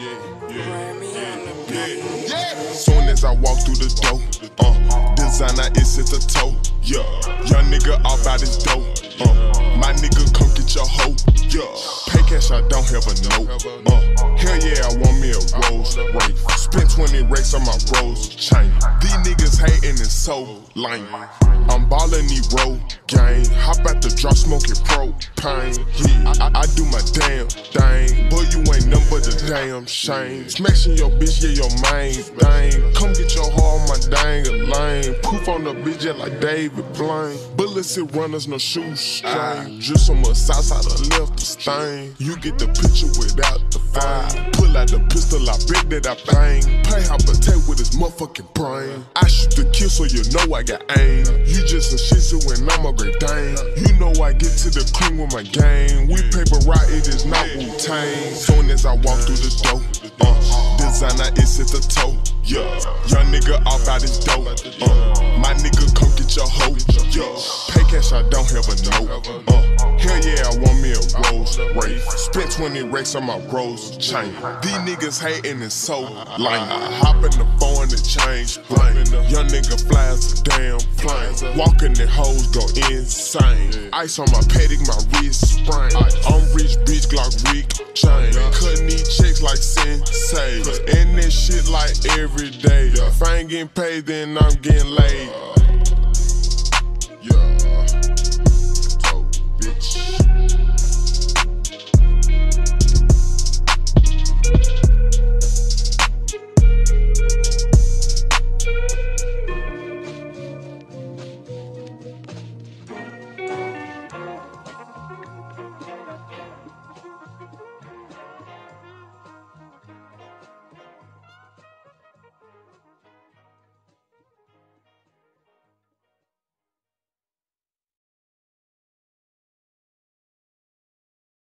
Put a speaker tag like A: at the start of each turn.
A: Soon as I walk through the door, designer is at the toe. Yeah, young nigga all about his dough. My nigga come get your hoe. Yeah, pay cash, I don't have a note. Hell yeah, I want me a Rolls Royce. Spent 20 racks on my Rolls chain. These niggas hating is so lame. I'm ballin' these road gang. Hop out the drop smoking propane. Yeah, I do my damn thing. Boy, you ain't nothing but a damn shame. Smashing your bitch, yeah, your main thing. Come get your hoe on my dang a lane. Poof on the bitch, yeah, like David Blaine. Bullets hit runners, no shoestring. Just so much sauce out of left the stain. You get the picture without the fine. Pull out the pistol, I bet that I bang. Play how potato with his motherfucking brain. I shoot the kill so you know I got aim. You just a shih tzu and I'm a Great Dane. You know I get to the cream with my game. We paper right, it is not Wu-Tang. Soon as I walk through the door, designer is at the toe. Yeah, young nigga all about his dough. My nigga come get your hoe. Yeah, pay cash, I don't have a note. Hell yeah, I want me a Rolls Royce. Spent 20 racks on my Rolls chain. These niggas hating is so lame. I hop in the phone and change plane. Young nigga flies a damn plane. Walking the hoes go insane. Ice on my paddock, my wrist sprain. I'm rich, bitch, Glock Rick chain. Cutting these checks like Sensei. And this shit like every day. If I ain't getting paid, then I'm getting laid.